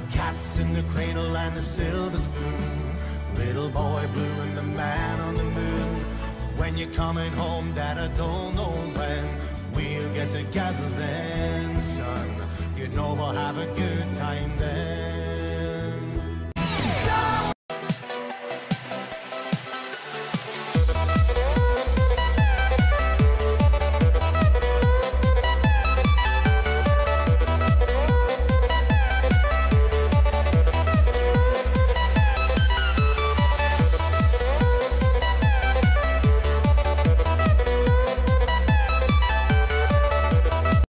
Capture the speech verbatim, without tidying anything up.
cats in the cradle and the silver spoon, little boy blue and the man on the moon. When you're coming home, Dad, I don't know when we'll get together then, son. You know we'll have a good time then.